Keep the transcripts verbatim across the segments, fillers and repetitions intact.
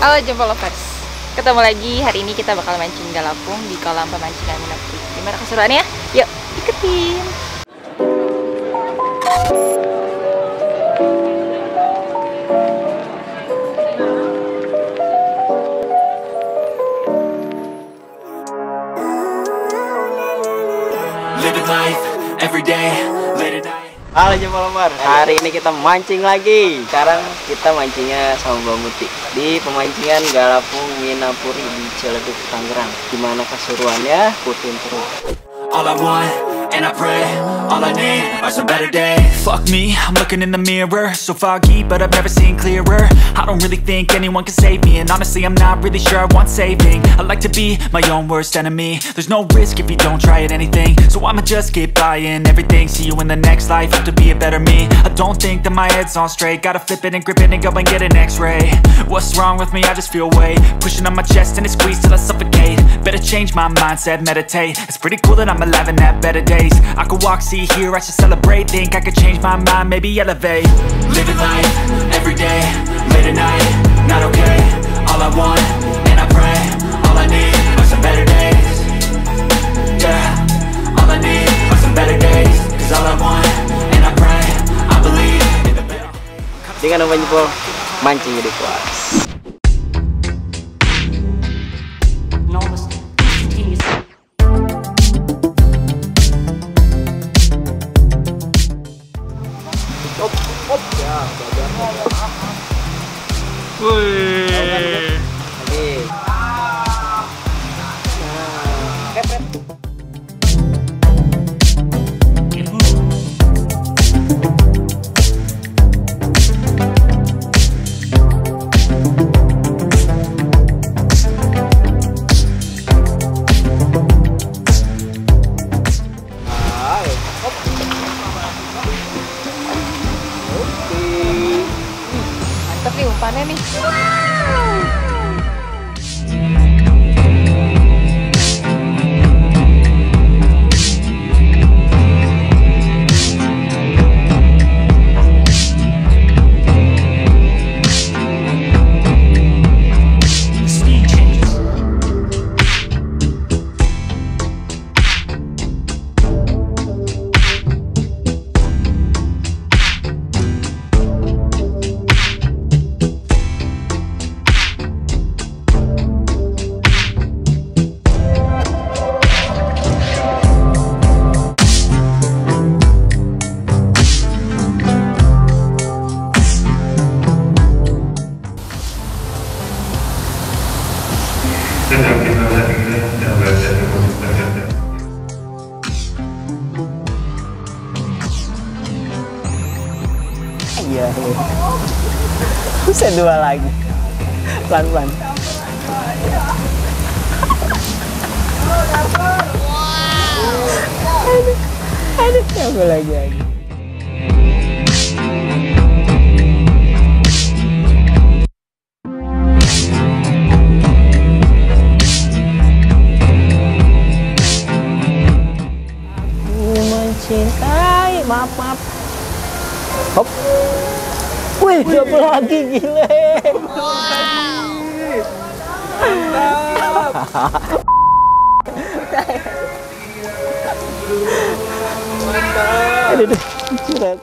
Halo Jempol Lovers, ketemu lagi. Hari ini kita bakal mancing galapung di kolam pemancingan Minapuri. Gimana keseruannya? Yuk, ikutin. Halo Jempol Lovers, hari ini kita mancing lagi. Sekarang kita mancingnya sama Mbak Muti di pemancingan galapung Minapuri di Ciledug, Tangerang. Gimana keseruannya? Ikutin terus. All I want, and I pray, all I need are some better days. Fuck me, I'm looking in the mirror, so foggy, but I've never seen clearer. I don't really think anyone can save me, and honestly I'm not really sure I want saving. I like to be my own worst enemy. There's no risk if you don't try at anything, so I'ma just keep buying everything. See you in the next life, hope to be a better me. I don't think that my head's on straight, gotta flip it and grip it and go and get an x-ray. What's wrong with me? I just feel weight pushing on my chest and it squeezes till I suffocate. Better change my mindset, meditate. It's pretty cool that I'm alive and have better days. I could walk, see, hear, I should celebrate. Think I could change my mind, maybe elevate. Living life, every day, late at night, not okay. All I want, and I pray, all I need are some better days. Yeah, all I need are some better days. Cause all I want, and I pray, I believe in the better. Dengan namanya Jempol mancing di kuas. Wih. Mantap nih umpannya nih. Iya, bisa dua lagi, pelan-pelan. Aduh, aduh, coba lagi lagi. Aku mencintai, maaf maaf. Hop. Wih, double lagi, gile. Mantap. Aduh, aduh, curhat.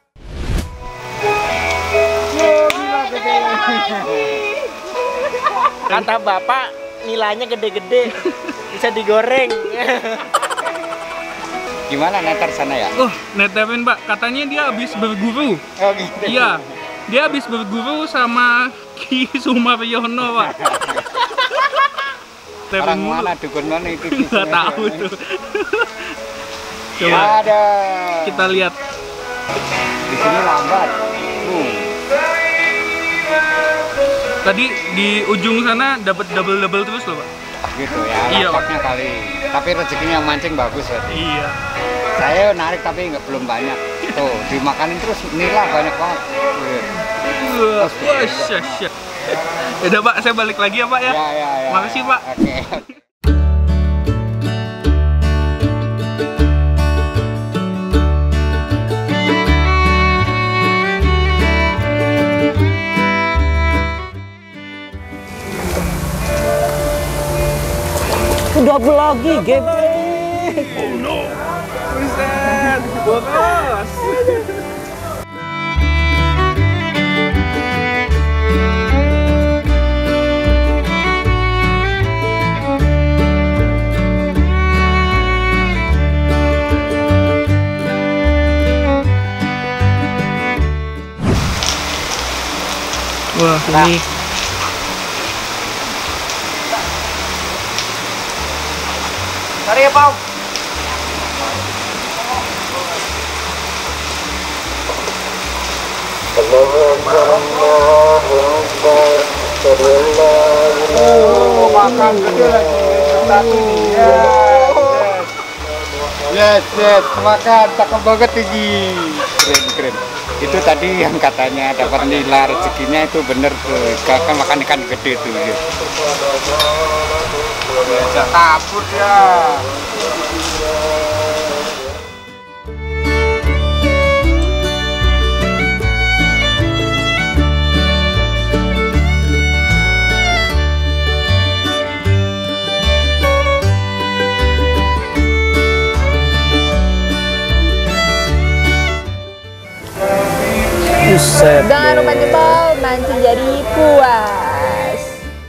Kata bapak, nilainya gede-gede, bisa digoreng. Gimana neter sana ya? Oh, neterin Pak, katanya dia habis berguru. Oh gitu. Iya, dia habis berguru sama Ki Sumaryono Pak. Orang mana, dukun mana itu? Nggak tahu tuh. Coba Ya, ada. kita lihat. Di sini lambat. Uh. Tadi di ujung sana dapat double-double terus loh Pak. Gitu ya, Iya, lapaknya kali. Tapi rezekinya mancing bagus berarti. Iya. Saya narik tapi nggak belum banyak. Tuh, dimakanin terus nila banyak banget. Wah, wah, syah, syah. Yaudah Pak, saya balik lagi ya Pak ya. Ya, ya, ya. Makasih Pak. Oke. double lagi, geblek. Oh no. Buset, boros. Wah, ini Mari ya, Pau. Oh, makan gede lagi. Satu nih. Yes, yes, makan cakep banget tinggi. Keren, keren. Itu tadi yang katanya dapat nilai rezekinya itu bener tuh. Kakak makan ikan gede tuh. Ya. Biasa kabur ya. Buset. Dengan umpan jempol, mancing jadi puas.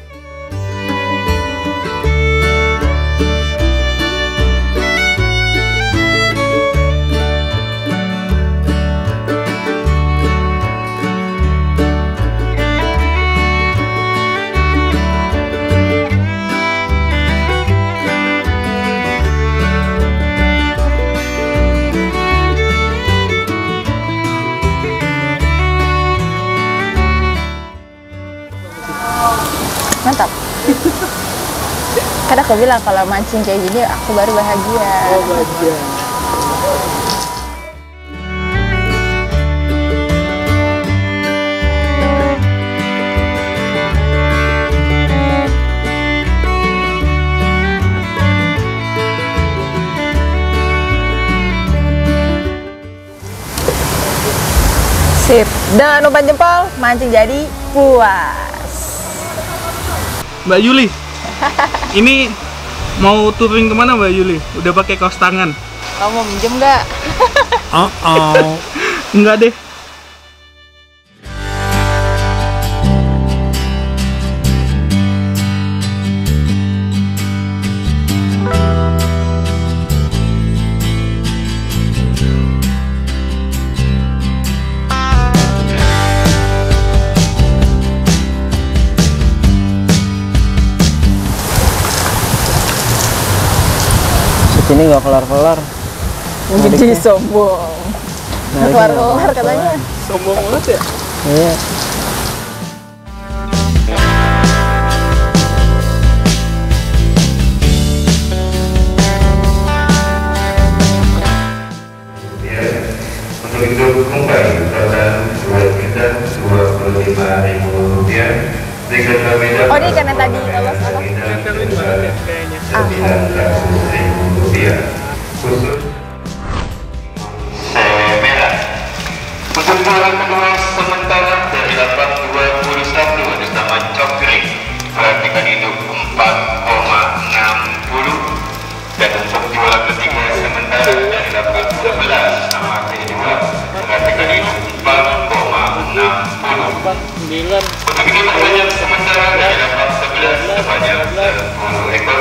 Mantap. Kan aku bilang kalau mancing kayak gini aku baru bahagia. Oh, bahagia. Sip. Dengan umpan jempol, mancing jadi puas. Mbak Yuli. Ini mau touring kemana Mbak Yuli? Udah pakai kaos tangan? Kamu mau minjem nggak? Oh, oh. Enggak deh. Ini nggak kelar-kelar. Jadi sombong. Nggak kelar-kelar katanya. Sombong banget ya? Iya. Untuk itu kembali total dua juta dua puluh lima ribu rupiah. Oh, ini karena tadi lolos apa? sembilan ratus ribu rupiah khusus merah. Untuk jualan kedua sementara dari delapan dua puluh satu bersama Cokri, perhatikan itu empat koma enam puluh, dan untuk jualan ketiga sementara dari delapan sebelas sama kedua, perhatikan itu empat koma enam puluh. Untuk ini sebanyak sementara dari delapan sebelas sebanyak sepuluh ekor.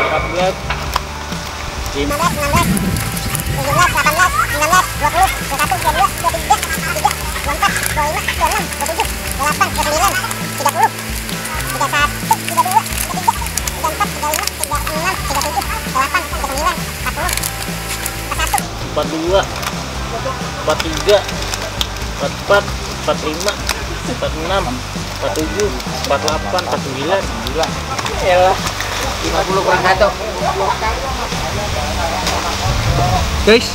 enam belas, enam belas, tujuh belas, delapan belas, sembilan belas, dua puluh, dua puluh satu, dua puluh dua, dua puluh tiga, dua puluh empat, dua puluh lima, dua puluh enam, dua puluh tujuh, dua puluh delapan, dua puluh sembilan, tiga puluh, tiga puluh satu, tiga puluh dua, tiga puluh tiga, tiga puluh empat, tiga puluh lima, tiga puluh enam, tiga puluh tujuh, tiga puluh delapan, tiga puluh sembilan, empat puluh, empat puluh satu, empat puluh dua, empat puluh tiga, empat puluh empat, empat puluh lima, empat puluh enam, empat puluh tujuh, empat puluh delapan, empat puluh sembilan. Yalah. lima puluh kurang satu. Guys.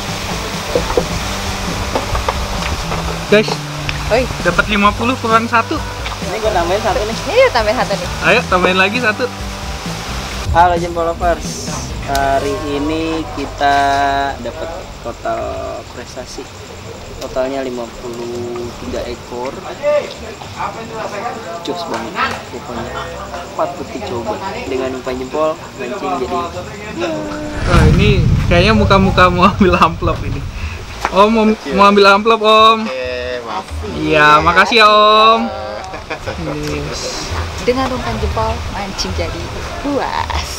Guys. Oi. Dapat lima puluh kurang satu. Ini gue nambahin satu nih. Iya, tambahin satu nih. Ayo tambahin lagi satu. Halo Jempol Lovers. Hari ini kita dapat total prestasi. Totalnya lima puluh tiga tiga ekor. Jos banget pokoknya. Patut dicoba. Dengan umpan jempol mancing jadi. Oh, ini kayaknya muka-muka mau ambil amplop ini. Om mau, mau ambil amplop Om. Iya, makasih ya Om. Yes. Dengan umpan jempol mancing jadi puas.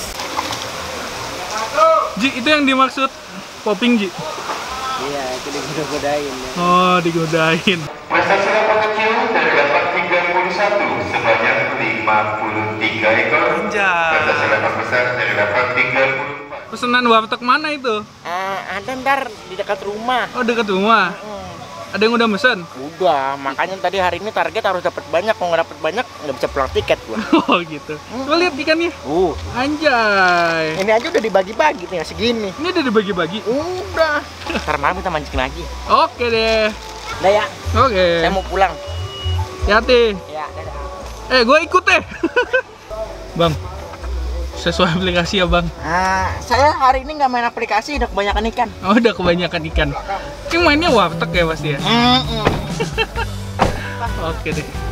Ji, itu yang dimaksud popping Ji? Iya, itu digoda-godain ya. Oh, digodain. Prestasi level kecil terdapat tiga puluh satu sebanyak lima puluh tiga ekor. Anjay. Prestasi level besar terdapat tiga puluh empat. Pesanan warteg mana itu? Uh, ada ntar di dekat rumah. Oh, dekat rumah. Hmm. Ada yang udah mesen? Udah, makanya tadi hari ini target harus dapat banyak. Kalau nggak dapat banyak nggak bisa pulang tiket gua. Oh gitu. Coba lihat ikannya. Uh, Anjay. ini aja udah dibagi-bagi nih segini. Ini udah dibagi-bagi. Udah. Ntar malam kita mancing lagi. Oke deh. Udah ya. Oke. Saya mau pulang. Hati. Ya, dadah. Eh, gue ikut deh. Bang, sesuai aplikasi ya bang. Ah, saya hari ini nggak main aplikasi, udah kebanyakan ikan. Oh, udah kebanyakan ikan. Ini mainnya warteg ya pasti ya. Mm -mm. Oke deh.